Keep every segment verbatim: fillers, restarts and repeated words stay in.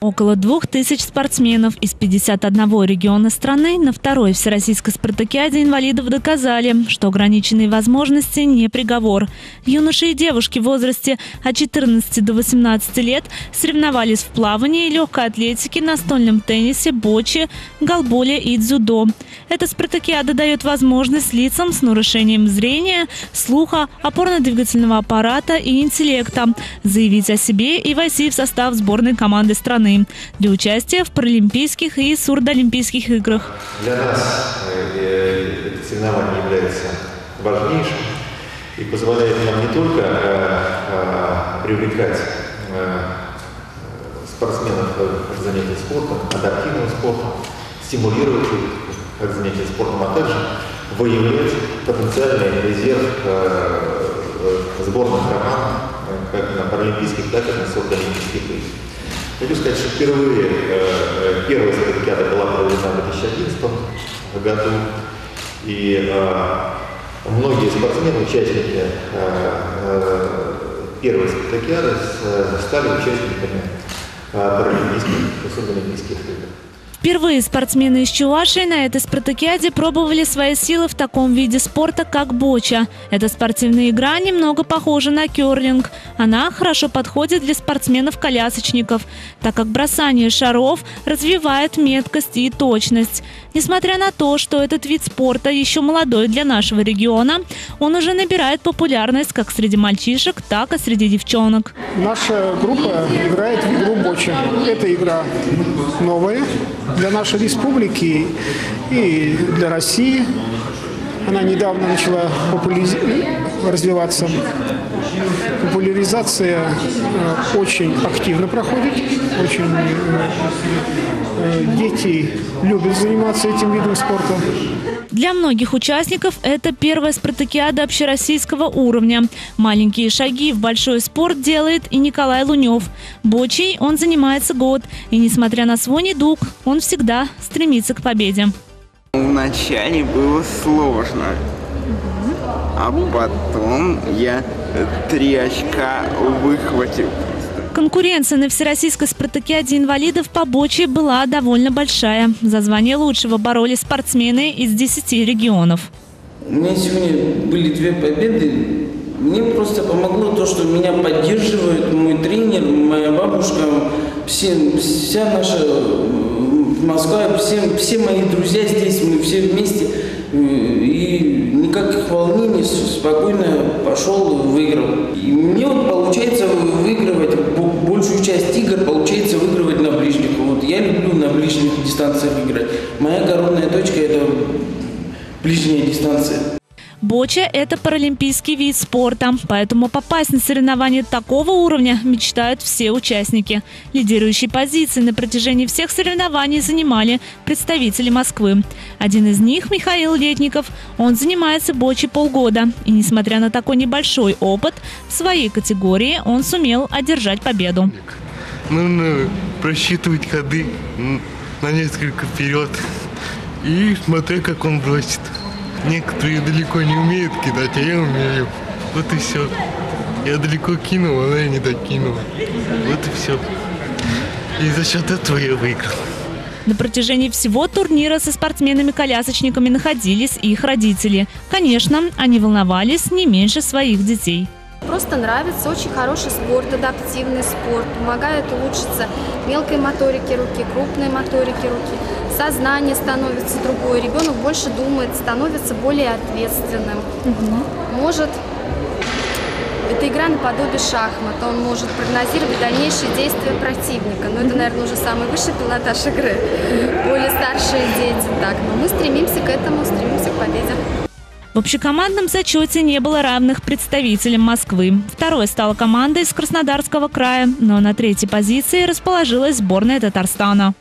Около двух тысяч спортсменов из пятидесяти одного региона страны на второй Всероссийской спартакиаде инвалидов доказали, что ограниченные возможности не приговор. Юноши и девушки в возрасте от четырнадцати до восемнадцати лет соревновались в плавании, легкой атлетике, настольном теннисе, боче, голболе и дзюдо. Эта спартакиада дает возможность лицам с нарушением зрения, слуха, опорно-двигательного аппарата и интеллекта заявить о себе и войти в состав сборной команды страны для участия в паралимпийских и сурдоолимпийских играх. Для нас это соревнование является важнейшим и позволяет нам не только привлекать спортсменов к занятию спортом, адаптивным спортом, стимулировать их к занятию спортом, а также выявлять потенциальный резерв сборных команд как на паралимпийских, так и на сурдоолимпийских играх. Хочу сказать, что впервые э, первая спартакиада была проведена в две тысячи одиннадцатом году, и э, многие спортсмены, участники э, э, первой спартакиады стали участниками э, паралимпийских и сурдоолимпийских игр. Впервые спортсмены из Чувашии на этой спартакиаде пробовали свои силы в таком виде спорта, как боча. Эта спортивная игра немного похожа на керлинг. Она хорошо подходит для спортсменов-колясочников, так как бросание шаров развивает меткость и точность. Несмотря на то, что этот вид спорта еще молодой для нашего региона, он уже набирает популярность как среди мальчишек, так и среди девчонок. Наша группа играет в игру боча. Эта игра новая для нашей республики и для России. Она недавно начала популяриз... развиваться. Популяризация очень активно проходит. Очень дети любят заниматься этим видом спорта. Для многих участников это первая спартакиада общероссийского уровня. Маленькие шаги в большой спорт делает и Николай Лунев. Бочей он занимается год. И несмотря на свой недуг, он всегда стремится к победе. Вначале было сложно, а потом я три очка выхватил. Конкуренция на Всероссийской спартакиаде инвалидов по боче была довольно большая. За звание лучшего боролись спортсмены из десяти регионов. У меня сегодня были две победы. Мне просто помогло то, что меня поддерживает мой тренер, моя бабушка, все, вся наша Москва, все, все мои друзья здесь, мы все вместе. И никаких волнений, спокойно пошел, выиграл. И мне вот получается выигрывать, большую часть игр получается выигрывать на ближних. Вот я люблю на ближних дистанциях играть. Моя коронная точка – это ближняя дистанция. Боча – это паралимпийский вид спорта, поэтому попасть на соревнования такого уровня мечтают все участники. Лидирующие позиции на протяжении всех соревнований занимали представители Москвы. Один из них – Михаил Летников. Он занимается бочей полгода. И несмотря на такой небольшой опыт, в своей категории он сумел одержать победу. Нужно просчитывать ходы на несколько вперед и смотря, как он бросит. Некоторые далеко не умеют кидать, а я умею. Вот и все. Я далеко кинул, она и не докинула. Вот и все. И за счет этого я выиграл. На протяжении всего турнира со спортсменами-колясочниками находились их родители. Конечно, они волновались не меньше своих детей. Просто нравится, очень хороший спорт, адаптивный спорт, помогает улучшиться мелкой моторике руки, крупной моторике руки. Сознание становится другое, ребенок больше думает, становится более ответственным. Угу. Может, это игра наподобие шахмат, он может прогнозировать дальнейшие действия противника. Но это, наверное, уже самый высший пилотаж игры. Более старшие дети, так. Но мы стремимся к этому, стремимся к победе. В общекомандном зачете не было равных представителям Москвы. Второй стала команда из Краснодарского края, но на третьей позиции расположилась сборная Татарстана.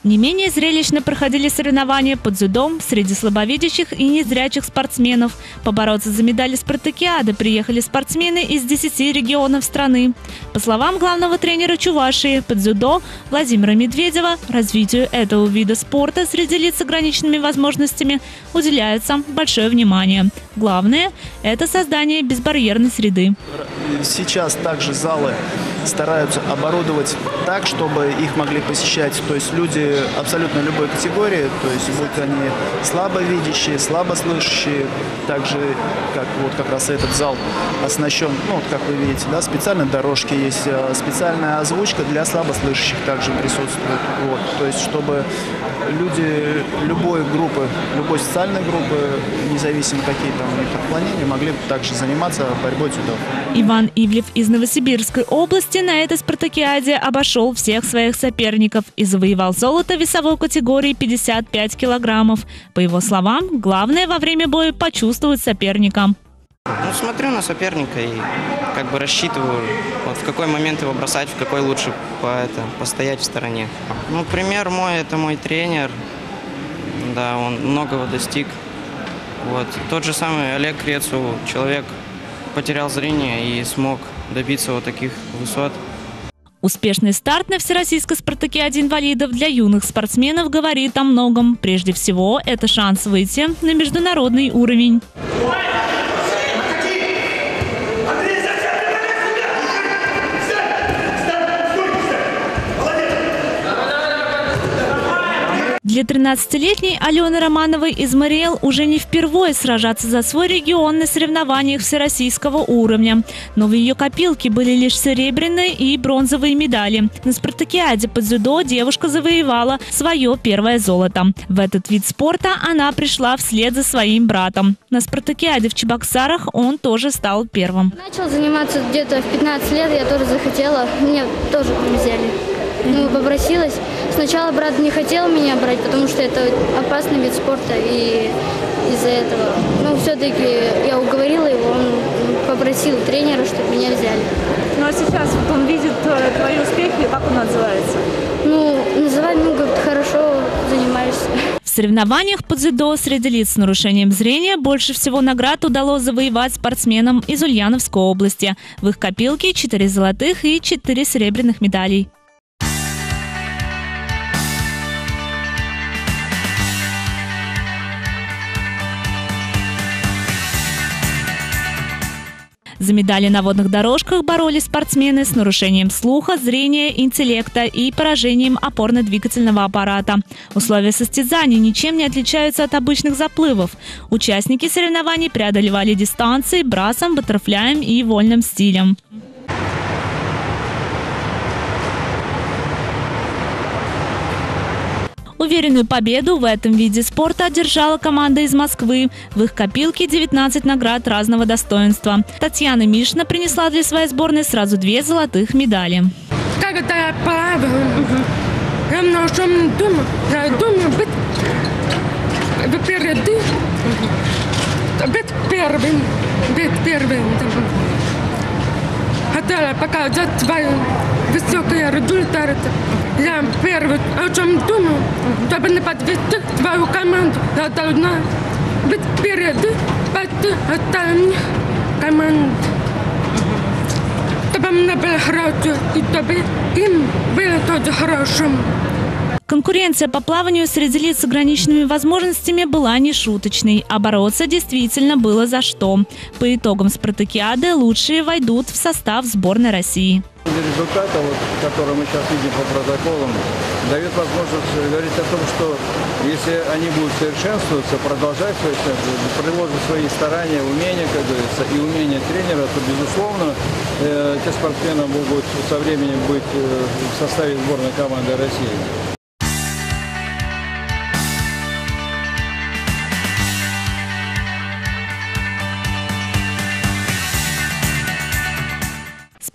Не менее зрелищно проходили соревнования по дзюдо среди слабовидящих и незрячих спортсменов. Побороться за медали спартакиады приехали спортсмены из десяти регионов страны. По словам главного тренера Чувашии по дзюдо Владимира Медведева, развитию этого вида спорта среди лиц с ограниченными возможностями уделяется большое внимание. Главное – это создание безбарьерной среды. Сейчас также залы стараются оборудовать так, чтобы их могли посещать, то есть люди абсолютно любой категории, то есть будь они слабовидящие, слабослышащие, также как вот как раз этот зал оснащен, ну вот как вы видите, да, специальные дорожки есть, специальная озвучка для слабослышащих также присутствует, вот, то есть чтобы люди любой группы, любой социальной группы, независимо какие там у них отклонения, могли также заниматься борьбой дзюдо. Иван Ивлев из Новосибирской области на этой спартакиаде обошел всех своих соперников и завоевал золото в весовой категории пятьдесят пять килограммов. По его словам, главное во время боя почувствовать соперника. Ну, смотрю на соперника и как бы рассчитываю, вот в какой момент его бросать, в какой лучше по это, постоять в стороне. Ну, пример мой – это мой тренер. Да, он многого достиг. Вот. Тот же самый Олег Крецу, человек потерял зрение и смог добиться вот таких высот. Успешный старт на Всероссийской спартакиаде инвалидов для юных спортсменов говорит о многом. Прежде всего, это шанс выйти на международный уровень. Для тринадцатилетней Алены Романовой из Мариэл уже не впервые сражаться за свой регион на соревнованиях всероссийского уровня. Но в ее копилке были лишь серебряные и бронзовые медали. На спартакиаде по дзюдо девушка завоевала свое первое золото. В этот вид спорта она пришла вслед за своим братом. На спартакиаде в Чебоксарах он тоже стал первым. Начал заниматься где-то в пятнадцать лет, я тоже захотела, меня тоже взяли. Ну, попросилась. Сначала брат не хотел меня брать, потому что это опасный вид спорта, и из-за этого. Но все-таки я уговорила его, он попросил тренера, чтобы меня взяли. Ну а сейчас вот он видит твои успехи, как он отзывается? Ну, называет, ну, говорит, хорошо занимаешься. В соревнованиях по дзюдо среди лиц с нарушением зрения больше всего наград удалось завоевать спортсменам из Ульяновской области. В их копилке четыре золотых и четыре серебряных медалей. За медали на водных дорожках боролись спортсмены с нарушением слуха, зрения, интеллекта и поражением опорно-двигательного аппарата. Условия состязаний ничем не отличаются от обычных заплывов. Участники соревнований преодолевали дистанции брасом, баттерфляем и вольным стилем. Уверенную победу в этом виде спорта одержала команда из Москвы. В их копилке девятнадцать наград разного достоинства. Татьяна Мишина принесла для своей сборной сразу две золотых медали. Когда я плаваю, я многом думаю, я думаю быть впереди, быть первым, быть первым. Хотела показать свои высокие результаты. Я первый, о чем думаю, чтобы не подвести свою команду, я должна быть впереди, пойти остальных команд. Чтобы мне было хорошо, и чтобы им было тоже хорошо. Конкуренция по плаванию среди лиц с ограниченными возможностями была нешуточной, а бороться действительно было за что. По итогам спартакиады лучшие войдут в состав сборной России. Результаты, вот, которые мы сейчас видим по протоколам, дают возможность говорить о том, что если они будут совершенствоваться, продолжать приложить свои старания, умения, как говорится, и умения тренера, то, безусловно, э, те спортсмены могут со временем быть э, в составе сборной команды России.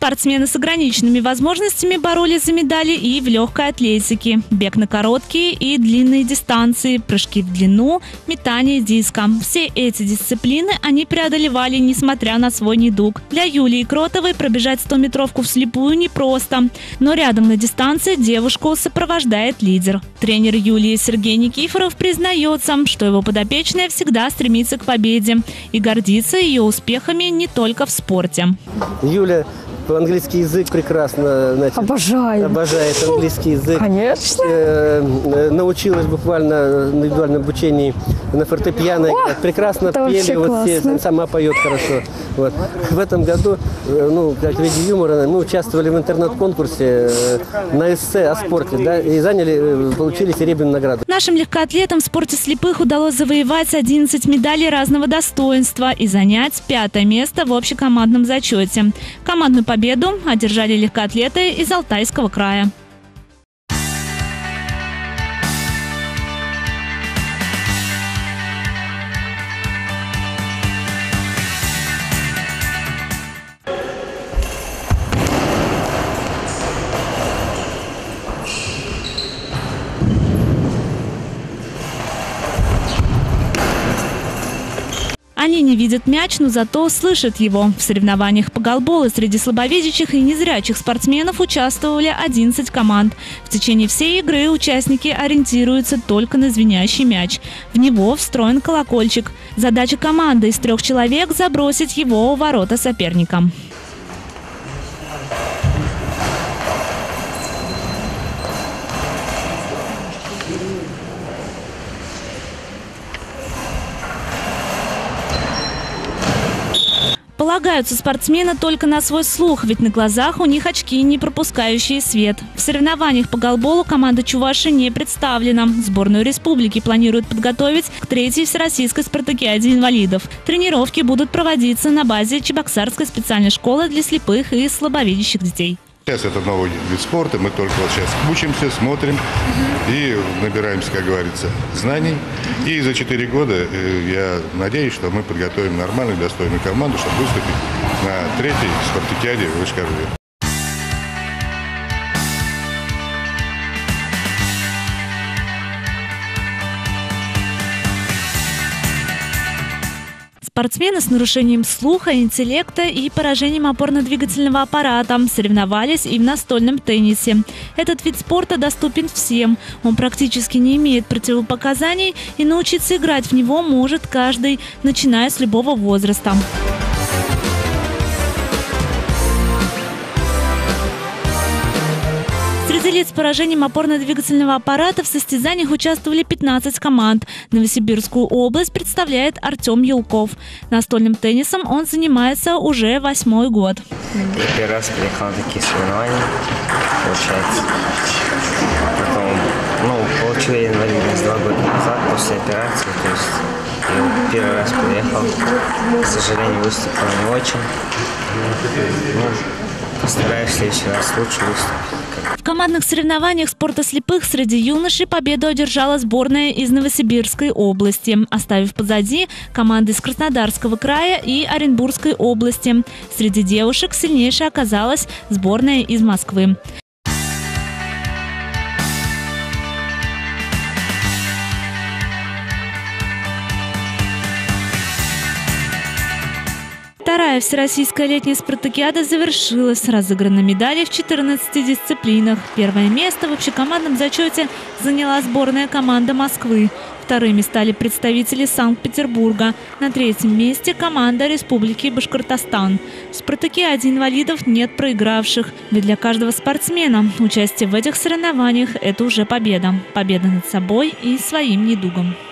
Спортсмены с ограниченными возможностями боролись за медали и в легкой атлетике. Бег на короткие и длинные дистанции, прыжки в длину, метание диском. Все эти дисциплины они преодолевали, несмотря на свой недуг. Для Юлии Кротовой пробежать стометровку вслепую непросто. Но рядом на дистанции девушку сопровождает лидер. Тренер Юлии Сергей Никифоров признается, что его подопечная всегда стремится к победе и гордится ее успехами не только в спорте. Юля английский язык прекрасно, значит, обожает. обожает английский язык. Конечно. Э, научилась буквально на индивидуальном обучении на фортепиано. О, прекрасно пели, вот все, сама поет хорошо. Вот. В этом году, ну, как в виде юмора, мы участвовали в интернет-конкурсе на эссе о спорте, да, и заняли, получили серебряную награду. Нашим легкоатлетам в спорте слепых удалось завоевать одиннадцать медалей разного достоинства и занять пятое место в общекомандном зачете. Командную победу одержали легкоатлеты из Алтайского края. Они не видят мяч, но зато слышат его. В соревнованиях по голболу среди слабовидящих и незрячих спортсменов участвовали одиннадцать команд. В течение всей игры участники ориентируются только на звенящий мяч. В него встроен колокольчик. Задача команды из трех человек – забросить его у ворота соперникам. Полагаются спортсмены только на свой слух, ведь на глазах у них очки, не пропускающие свет. В соревнованиях по голболу команда Чувашии не представлена. Сборную республики планируют подготовить к третьей всероссийской спартакиаде инвалидов. Тренировки будут проводиться на базе Чебоксарской специальной школы для слепых и слабовидящих детей. Сейчас это новый вид спорта, мы только вот сейчас учимся, смотрим и набираемся, как говорится, знаний. И за четыре года я надеюсь, что мы подготовим нормальную, достойную команду, чтобы выступить на третьей спартакиаде в Йошкар-Оле. Спортсмены с нарушением слуха, интеллекта и поражением опорно-двигательного аппарата соревновались и в настольном теннисе. Этот вид спорта доступен всем. Он практически не имеет противопоказаний, и научиться играть в него может каждый, начиная с любого возраста. Среди лиц с поражением опорно-двигательного аппарата в состязаниях участвовали пятнадцать команд. Новосибирскую область представляет Артем Елков. Настольным теннисом он занимается уже восьмой год. Я первый раз приехал на такие соревнования, получается. Потом, ну, получил я инвалидность два года назад после операции. То есть я первый раз приехал. К сожалению, выступил не очень. Ну, постараюсь в следующий раз лучше выступить. В командных соревнованиях спорта слепых среди юношей победу одержала сборная из Новосибирской области, оставив позади команды из Краснодарского края и Оренбургской области. Среди девушек сильнейшей оказалась сборная из Москвы. Вторая всероссийская летняя спартакиада завершилась. Разыграны медали в четырнадцати дисциплинах. Первое место в общекомандном зачете заняла сборная команда Москвы. Вторыми стали представители Санкт-Петербурга. На третьем месте команда Республики Башкортостан. В спартакиаде инвалидов нет проигравших. Ведь для каждого спортсмена участие в этих соревнованиях – это уже победа. Победа над собой и своим недугом.